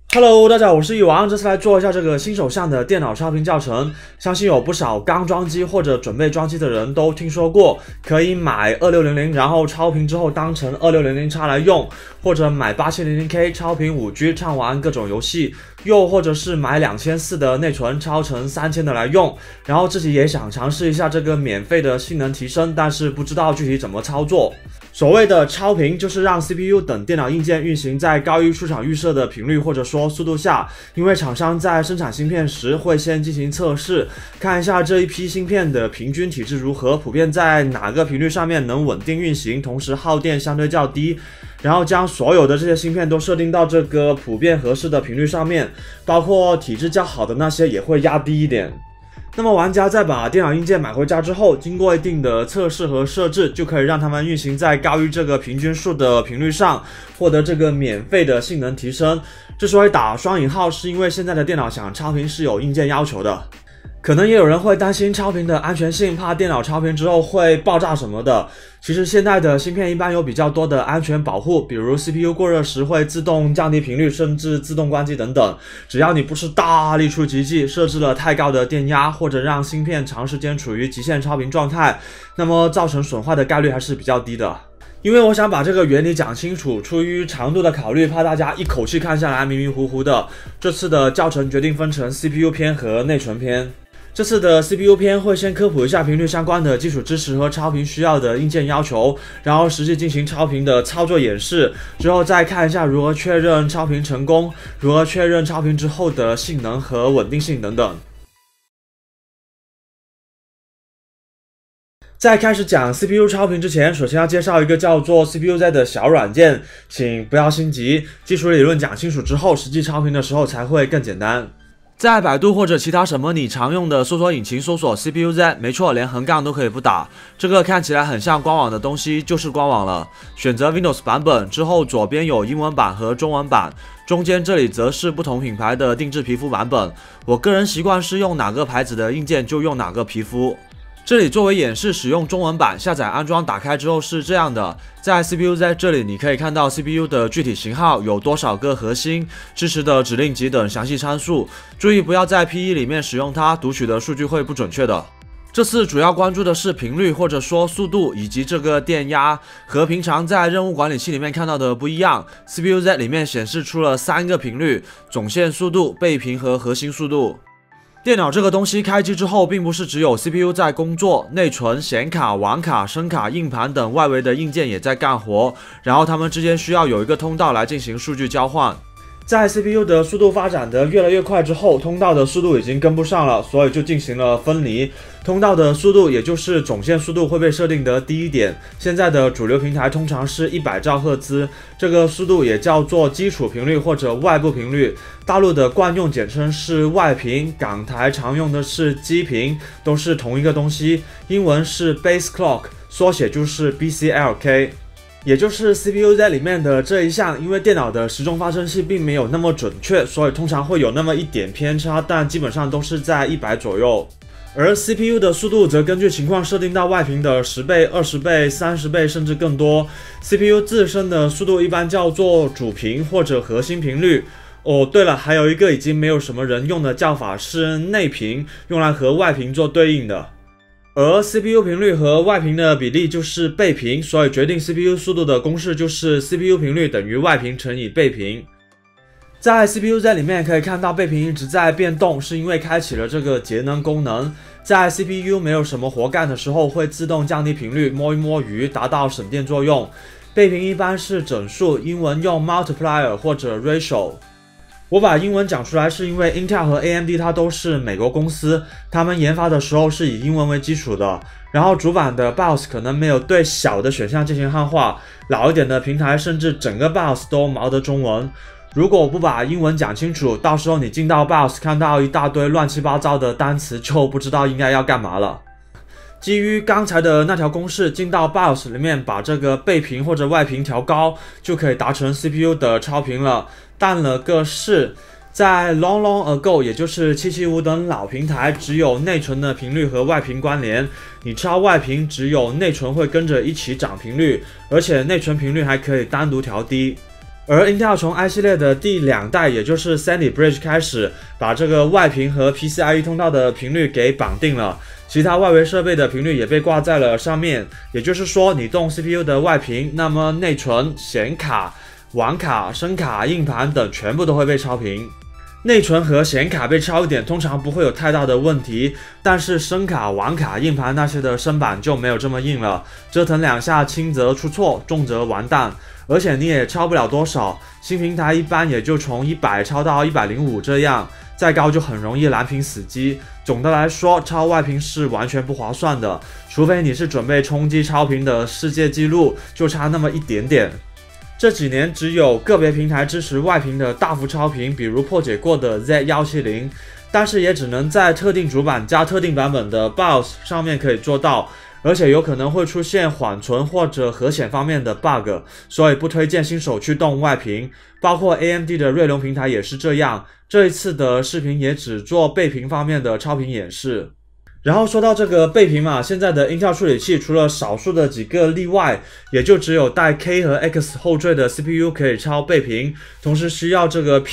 Hello， 大家好，我是一王，这次来做一下这个新手上的电脑超频教程。相信有不少刚装机或者准备装机的人都听说过，可以买2600，然后超频之后当成2600X来用，或者买8700K 超频 5G 畅玩各种游戏，又或者是买2400的内存超成3000的来用。然后自己也想尝试一下这个免费的性能提升，但是不知道具体怎么操作。所谓的超频就是让 CPU 等电脑硬件运行在高于出厂预设的频率或者说速度下，因为厂商在生产芯片时会先进行测试，看一下这一批芯片的平均体质如何，普遍在哪个频率上面能稳定运行，同时耗电相对较低，然后将所有的这些芯片都设定到这个普遍合适的频率上面，包括体质较好的那些也会压低一点。那么玩家在把电脑硬件买回家之后，经过一定的测试和设置，就可以让它们运行在高于这个平均数的频率上，获得这个免费的性能提升。之所以打双引号，是因为现在的电脑想超频是有硬件要求的。可能也有人会担心超频的安全性，怕电脑超频之后会爆炸什么的。其实现在的芯片一般有比较多的安全保护，比如 CPU 过热时会自动降低频率，甚至自动关机等等。只要你不是大力出奇迹，设置了太高的电压，或者让芯片长时间处于极限超频状态，那么造成损坏的概率还是比较低的。因为我想把这个原理讲清楚，出于长度的考虑，怕大家一口气看下来迷迷糊糊的，这次的教程决定分成 CPU 篇和内存篇。这次的 CPU 篇会先科普一下频率相关的基础知识和超频需要的硬件要求，然后实际进行超频的操作演示，之后再看一下如何确认超频成功，如何确认超频之后的性能和稳定性等等。在开始讲 CPU 超频之前，首先要介绍一个叫做 CPUZ 的小软件，请不要心急，基础理论讲清楚之后，实际超频的时候才会更简单。在百度或者其他什么你常用的搜索引擎搜索 CPUZ， 没错，连横杠都可以不打。这个看起来很像官网的东西就是官网了。选择 Windows 版本之后，左边有英文版和中文版，中间这里则是不同品牌的定制皮肤版本。我个人习惯是用哪个牌子的硬件就用哪个皮肤。这里作为演示使用中文版，下载安装打开之后是这样的。在 CPUZ 这里你可以看到 CPU 的具体型号，有多少个核心，支持的指令集等详细参数。注意不要在 P1 里面使用它，读取的数据会不准确的。这次主要关注的是频率或者说速度以及这个电压，和平常在任务管理器里面看到的不一样。CPUZ 里面显示出了3个频率：总线速度、倍频和核心速度。电脑这个东西开机之后，并不是只有 CPU 在工作，内存、显卡、网卡、声卡、硬盘等外围的硬件也在干活，然后它们之间需要有一个通道来进行数据交换。在 CPU 的速度发展得越来越快之后，通道的速度已经跟不上了，所以就进行了分离。通道的速度，也就是总线速度会被设定得低一点。现在的主流平台通常是100兆赫兹，这个速度也叫做基础频率或者外部频率。大陆的惯用简称是外频，港台常用的是基频，都是同一个东西。英文是 base clock， 缩写就是 BCLK。也就是 CPUZ 里面的这一项，因为电脑的时钟发生器并没有那么准确，所以通常会有那么一点偏差，但基本上都是在100左右。而 CPU 的速度则根据情况设定到外频的10倍、20倍、30倍甚至更多。CPU 自身的速度一般叫做主频或者核心频率。哦，对了，还有一个已经没有什么人用的叫法是内频，用来和外频做对应的。而 CPU 频率和外频的比例就是倍频，所以决定 CPU 速度的公式就是 CPU 频率等于外频乘以倍频。在 CPUZ 里面可以看到倍频一直在变动，是因为开启了这个节能功能。在 CPU 没有什么活干的时候，会自动降低频率，摸一摸鱼，达到省电作用。倍频一般是整数，英文用 multiplier 或者 ratio。我把英文讲出来是因为 Intel 和 AMD 它都是美国公司，他们研发的时候是以英文为基础的，然后主板的 BIOS 可能没有对小的选项进行汉化，老一点的平台甚至整个 BIOS 都毛得中文。如果我不把英文讲清楚，到时候你进到 BIOS 看到一大堆乱七八糟的单词，就不知道应该要干嘛了。基于刚才的那条公式，进到 BIOS 里面把这个倍频或者外频调高，就可以达成 CPU 的超频了。但了个是，在 long ago， 也就是775等老平台，只有内存的频率和外频关联。你超外频，只有内存会跟着一起涨频率，而且内存频率还可以单独调低。 而 Intel 从 i 系列的第2代，也就是 Sandy Bridge 开始，把这个外屏和 PCIe 通道的频率给绑定了，其他外围设备的频率也被挂在了上面。也就是说，你动 CPU 的外屏，那么内存、显卡、网卡、声卡、硬盘等全部都会被超频。内存和显卡被超一点，通常不会有太大的问题，但是声卡、网卡、硬盘那些的声板就没有这么硬了，折腾2下，轻则出错，重则完蛋。而且你也超不了多少，新平台一般也就从100超到105这样，再高就很容易蓝屏死机。总的来说，超外屏是完全不划算的，除非你是准备冲击超频的世界纪录，就差那么一点点。这几年只有个别平台支持外屏的大幅超频，比如破解过的 Z170， 但是也只能在特定主板加特定版本的 BIOS 上面可以做到，而且有可能会出现缓存或者核显方面的 bug， 所以不推荐新手去动外屏。包括 AMD 的锐龙平台也是这样，这一次的视频也只做背屏方面的超频演示。然后说到这个背屏嘛，现在的 Intel 处理器除了少数的几个例外，也就只有带 K 和 X 后缀的 CPU 可以超背屏，同时需要这个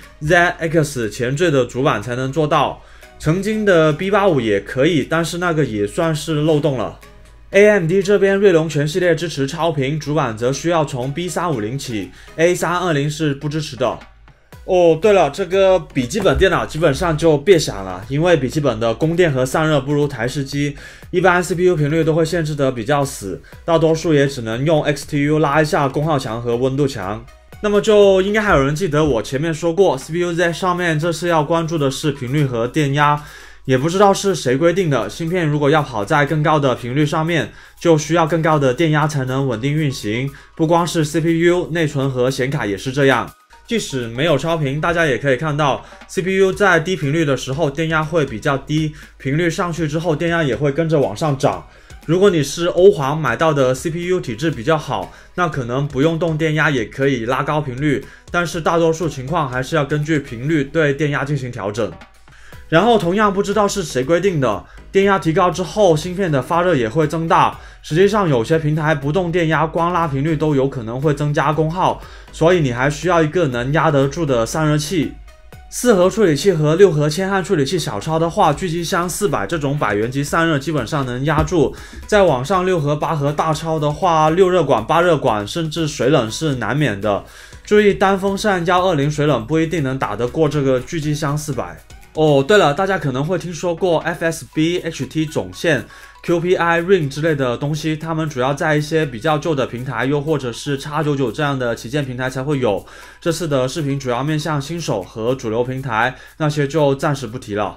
PZX 前缀的主板才能做到。曾经的 B85 也可以，但是那个也算是漏洞了。AMD 这边锐龙全系列支持超频，主板则需要从 B350 起 ，A320 是不支持的。哦，对了，这个笔记本电脑基本上就别想了，因为笔记本的供电和散热不如台式机，一般 CPU 频率都会限制得比较死，大多数也只能用 XTU 拉一下功耗墙和温度墙。那么就应该还有人记得我前面说过 CPU 在上面这次要关注的是频率和电压，也不知道是谁规定的，芯片如果要跑在更高的频率上面，就需要更高的电压才能稳定运行，不光是 CPU， 内存和显卡也是这样。即使没有超频，大家也可以看到 CPU 在低频率的时候电压会比较低，频率上去之后电压也会跟着往上涨。如果你是欧皇买到的 CPU 体质比较好，那可能不用动电压也可以拉高频率，但是大多数情况还是要根据频率对电压进行调整。然后同样不知道是谁规定的，电压提高之后芯片的发热也会增大，实际上有些平台不动电压光拉频率都有可能会增加功耗，所以你还需要一个能压得住的散热器。4核处理器和6核铅焊处理器小超的话，聚机箱400这种百元级散热基本上能压住，再往上6核8核大超的话，6热管8热管甚至水冷是难免的。注意单风扇120水冷不一定能打得过这个聚机箱400。哦，对了，大家可能会听说过 FSB、HT 总线、QPI、Ring 之类的东西，它们主要在一些比较旧的平台，又或者是 X99 这样的旗舰平台才会有。这次的视频主要面向新手和主流平台，那些就暂时不提了。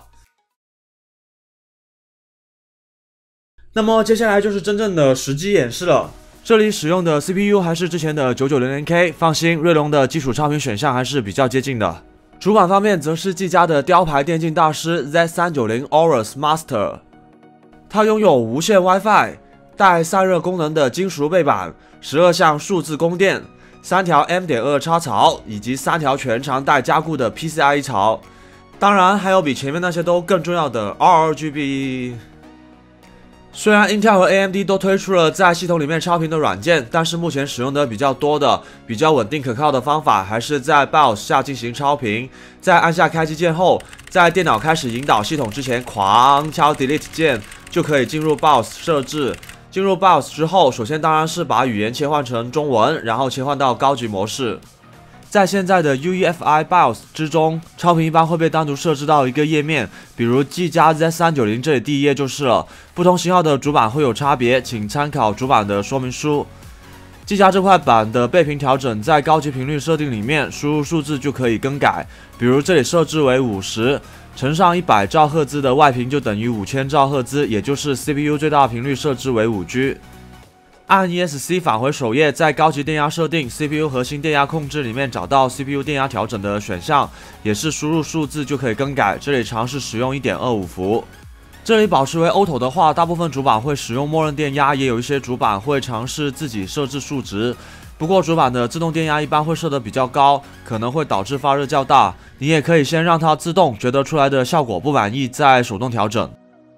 那么接下来就是真正的实机演示了。这里使用的 CPU 还是之前的 9900K， 放心，锐龙的基础超频选项还是比较接近的。主板方面则是技嘉的雕牌电竞大师 Z390 Aorus Master， 它拥有无线 WiFi、带散热功能的金属背板、12项数字供电、3条 M.2 插槽以及3条全长带加固的 PCIe 槽，当然还有比前面那些都更重要的 RGB。虽然 Intel 和 AMD 都推出了在系统里面超频的软件，但是目前使用的比较多的、比较稳定可靠的方法，还是在 BIOS 下进行超频，在按下开机键后，在电脑开始引导系统之前，狂敲 Delete 键，就可以进入 BIOS 设置。进入 BIOS 之后，首先当然是把语言切换成中文，然后切换到高级模式。在现在的 UEFI BIOS 之中，超频一般会被单独设置到一个页面，比如技嘉 Z390 这里第一页就是了。不同型号的主板会有差别，请参考主板的说明书。技嘉这块板的背屏调整，在高级频率设定里面，输入数字就可以更改，比如这里设置为50，乘上100兆赫兹的外频就等于5000兆赫兹，也就是 CPU 最大频率设置为5G。按 ESC 返回首页，在高级电压设定 CPU 核心电压控制里面找到 CPU 电压调整的选项，也是输入数字就可以更改。这里尝试使用 1.25 伏。这里保持为 Auto 的话，大部分主板会使用默认电压，也有一些主板会尝试自己设置数值。不过主板的自动电压一般会设得比较高，可能会导致发热较大。你也可以先让它自动，觉得出来的效果不满意再手动调整。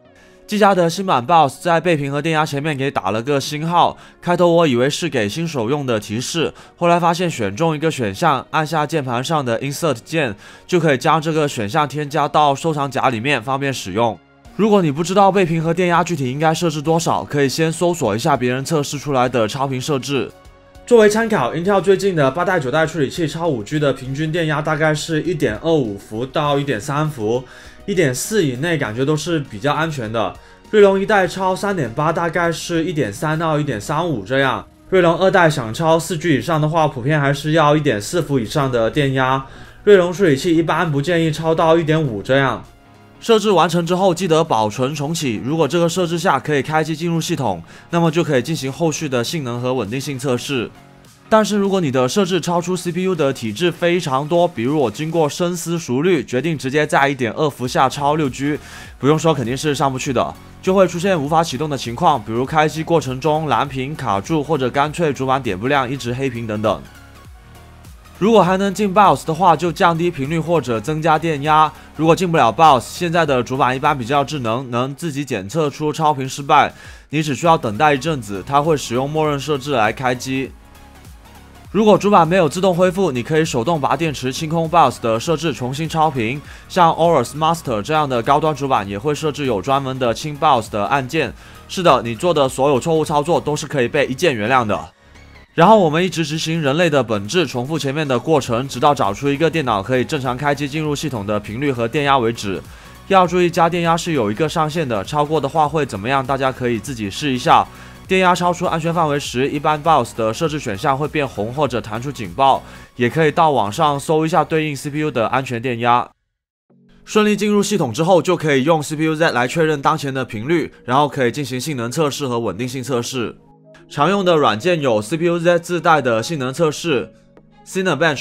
技嘉的新版 BIOS 在背屏和电压前面给打了个星号，开头我以为是给新手用的提示，后来发现选中一个选项，按下键盘上的 Insert 键，就可以将这个选项添加到收藏夹里面，方便使用。如果你不知道背屏和电压具体应该设置多少，可以先搜索一下别人测试出来的超频设置。作为参考 ，Intel 最近的8代、9代处理器超 5G 的平均电压大概是 1.25 伏到 1.3 伏。1.4 以内感觉都是比较安全的。锐龙1代超 3.8 大概是 1.3 到 1.35 这样。锐龙2代想超 4G 以上的话，普遍还是要 1.4 伏以上的电压。锐龙处理器一般不建议超到 1.5 这样。设置完成之后，记得保存重启。如果这个设置下可以开机进入系统，那么就可以进行后续的性能和稳定性测试。但是如果你的设置超出 CPU 的体质非常多，比如我经过深思熟虑决定直接在 1.2 伏下超 6G， 不用说肯定是上不去的，就会出现无法启动的情况，比如开机过程中蓝屏卡住，或者干脆主板点不亮一直黑屏等等。如果还能进 BIOS 的话，就降低频率或者增加电压。如果进不了 BIOS， 现在的主板一般比较智能，能自己检测出超频失败，你只需要等待一阵子，它会使用默认设置来开机。如果主板没有自动恢复，你可以手动拔电池清空 BIOS 的设置，重新超频。像 Aorus Master 这样的高端主板也会设置有专门的清 BIOS 的按键。是的，你做的所有错误操作都是可以被一键原谅的。然后我们一直执行人类的本质，重复前面的过程，直到找出一个电脑可以正常开机进入系统的频率和电压为止。要注意加电压是有一个上限的，超过的话会怎么样？大家可以自己试一下。电压超出安全范围时，一般 BIOS 的设置选项会变红或者弹出警报，也可以到网上搜一下对应 CPU 的安全电压。顺利进入系统之后，就可以用 CPU-Z 来确认当前的频率，然后可以进行性能测试和稳定性测试。常用的软件有 CPU-Z 自带的性能测试、Cinebench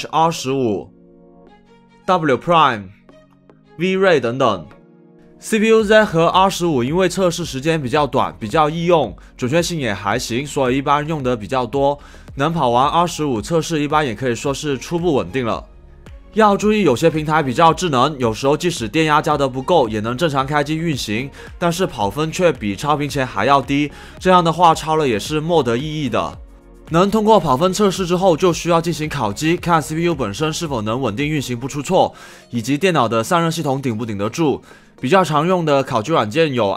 R15、W Prime、V-Ray 等等。CPU-Z 和 R15 因为测试时间比较短，比较易用，准确性也还行，所以一般用的比较多。能跑完 R15 测试，一般也可以说是初步稳定了。要注意，有些平台比较智能，有时候即使电压加得不够，也能正常开机运行，但是跑分却比超频前还要低，这样的话超了也是莫得意义的。能通过跑分测试之后，就需要进行烤机，看 CPU 本身是否能稳定运行不出错，以及电脑的散热系统顶不顶得住。比较常用的烤机软件有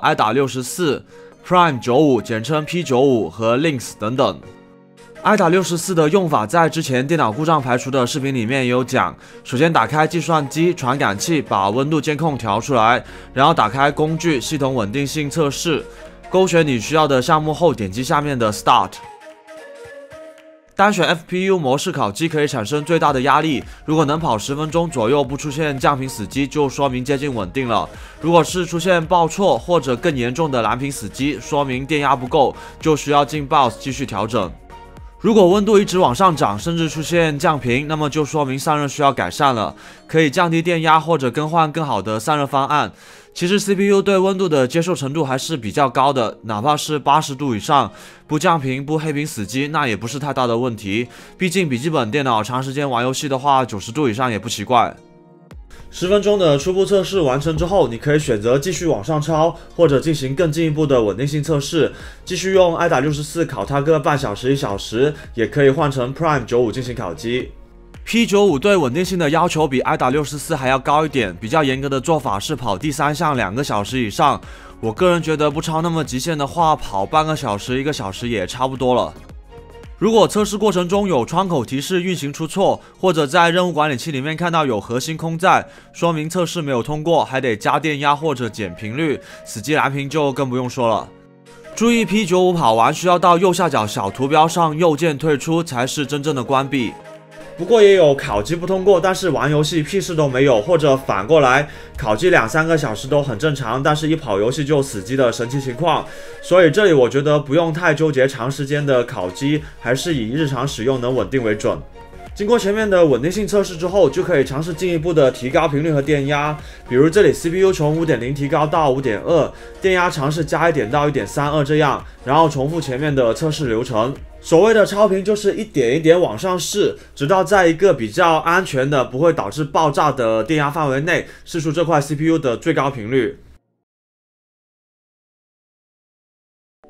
IDA64、Prime95 简称 P95 和 Lynx 等等。IDA64 的用法在之前电脑故障排除的视频里面也有讲。首先打开计算机传感器，把温度监控调出来，然后打开工具系统稳定性测试，勾选你需要的项目后，点击下面的 Start。单选 FPU 模式烤机可以产生最大的压力，如果能跑10分钟左右不出现降频死机，就说明接近稳定了。如果是出现报错或者更严重的蓝屏死机，说明电压不够，就需要进 BIOS 继续调整。如果温度一直往上涨，甚至出现降频，那么就说明散热需要改善了，可以降低电压或者更换更好的散热方案。其实 CPU 对温度的接受程度还是比较高的，哪怕是80度以上，不降频不黑屏死机，那也不是太大的问题。毕竟笔记本电脑长时间玩游戏的话，90度以上也不奇怪。10分钟的初步测试完成之后，你可以选择继续往上超，或者进行更进一步的稳定性测试。继续用 IDA64 烤它个半小时1小时，也可以换成 Prime95 进行烤机。P95 对稳定性的要求比 IDA64 还要高一点，比较严格的做法是跑第3项2个小时以上。我个人觉得不超那么极限的话，跑半个小时1个小时也差不多了。如果测试过程中有窗口提示运行出错，或者在任务管理器里面看到有核心空在，说明测试没有通过，还得加电压或者减频率，死机蓝屏就更不用说了。注意 P95 跑完需要到右下角小图标上右键退出才是真正的关闭。不过也有烤机不通过，但是玩游戏屁事都没有，或者反过来烤机2-3个小时都很正常，但是一跑游戏就死机的神奇情况。所以这里我觉得不用太纠结长时间的烤机，还是以日常使用能稳定为准。经过前面的稳定性测试之后，就可以尝试进一步的提高频率和电压。比如这里 CPU 从 5.0 提高到 5.2， 电压尝试加1点到 1.32 这样，然后重复前面的测试流程。所谓的超频就是一点一点往上试，直到在一个比较安全的不会导致爆炸的电压范围内试出这块 CPU 的最高频率。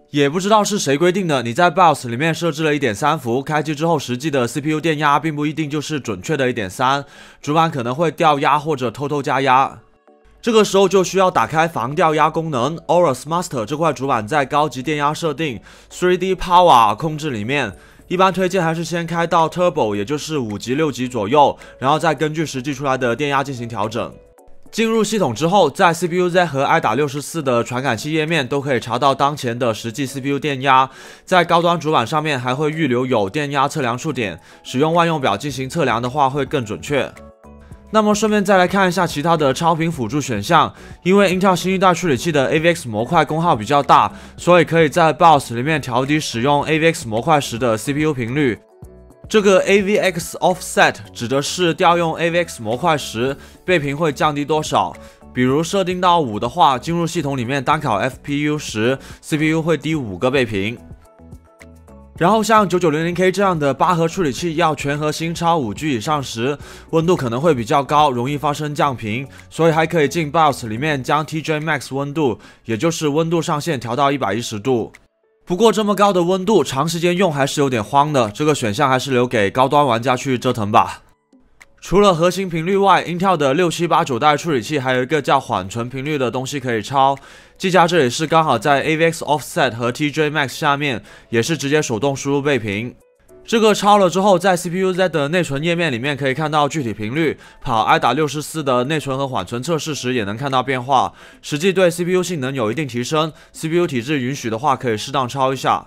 也不知道是谁规定的，你在 BIOS 里面设置了 1.3 伏，开机之后实际的 CPU 电压并不一定就是准确的 1.3， 主板可能会掉压或者偷偷加压。这个时候就需要打开防掉压功能。Aorus Master 这块主板在高级电压设定 3D Power 控制里面，一般推荐还是先开到 Turbo， 也就是5级6级左右，然后再根据实际出来的电压进行调整。进入系统之后，在 CPUZ 和 IDA64 的传感器页面都可以查到当前的实际 CPU 电压，在高端主板上面还会预留有电压测量触点，使用万用表进行测量的话会更准确。那么顺便再来看一下其他的超频辅助选项，因为 Intel 新一代处理器的 AVX 模块功耗比较大，所以可以在 BIOS 里面调低使用 AVX 模块时的 CPU 频率。这个 AVX Offset 指的是调用 AVX 模块时倍频会降低多少，比如设定到5的话，进入系统里面单考 FPU 时 CPU 会低5个倍频。然后像 9900K 这样的8核处理器要全核心超 5G 以上时，温度可能会比较高，容易发生降频，所以还可以进 BIOS 里面将 TJ Max 温度，也就是温度上限调到110度。不过这么高的温度，长时间用还是有点慌的，这个选项还是留给高端玩家去折腾吧。除了核心频率外 ，Intel 的6、7、8、9代处理器还有一个叫缓存频率的东西可以抄。技嘉这里是刚好在 AVX Offset 和 TJ Max 下面，也是直接手动输入倍频。这个抄了之后，在 CPUZ 的内存页面里面可以看到具体频率，跑 IDA64 的内存和缓存测试时也能看到变化，实际对 CPU 性能有一定提升。CPU 体质允许的话，可以适当抄一下。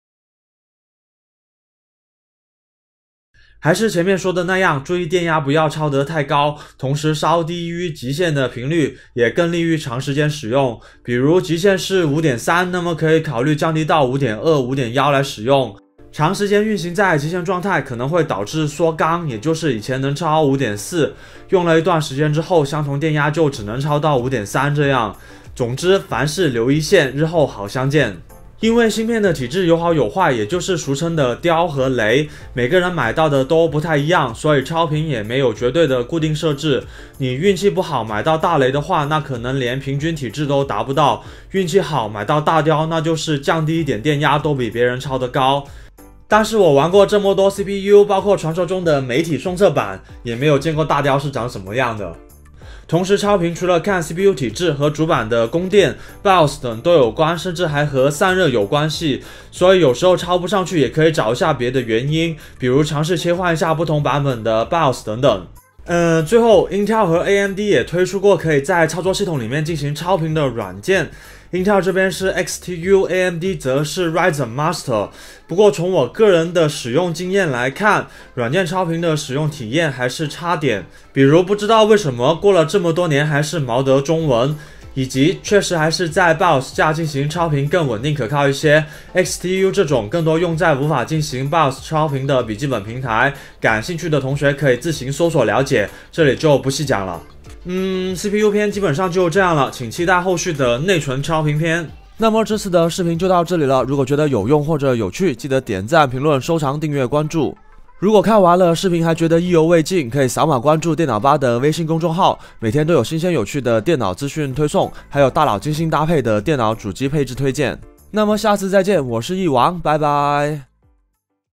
还是前面说的那样，注意电压不要超得太高，同时稍低于极限的频率也更利于长时间使用。比如极限是 5.3， 那么可以考虑降低到 5.2、5.1 来使用。长时间运行在极限状态可能会导致缩缸，也就是以前能超 5.4， 用了一段时间之后，相同电压就只能超到 5.3 这样。总之，凡事留一线，日后好相见。因为芯片的体质有好有坏，也就是俗称的雕和雷，每个人买到的都不太一样，所以超频也没有绝对的固定设置。你运气不好买到大雷的话，那可能连平均体质都达不到；运气好买到大雕，那就是降低一点电压都比别人超得高。但是我玩过这么多 CPU， 包括传说中的媒体双测版，也没有见过大雕是长什么样的。同时超频除了看 CPU 体质和主板的供电、BIOS 等都有关，甚至还和散热有关系，所以有时候超不上去也可以找一下别的原因，比如尝试切换一下不同版本的 BIOS 等等。最后 Intel 和 AMD 也推出过可以在操作系统里面进行超频的软件。Intel 这边是 XTU， AMD 则是 Ryzen Master。不过从我个人的使用经验来看，软件超频的使用体验还是差点，比如不知道为什么过了这么多年还是毛德中文，以及确实还是在 BIOS 下进行超频更稳定可靠一些。XTU 这种更多用在无法进行 BIOS 超频的笔记本平台，感兴趣的同学可以自行搜索了解，这里就不细讲了。CPU 篇基本上就这样了，请期待后续的内存超频篇。那么这次的视频就到这里了，如果觉得有用或者有趣，记得点赞、评论、收藏、订阅、关注。如果看完了视频还觉得意犹未尽，可以扫码关注电脑吧的微信公众号，每天都有新鲜有趣的电脑资讯推送，还有大佬精心搭配的电脑主机配置推荐。那么下次再见，我是翼王，拜拜。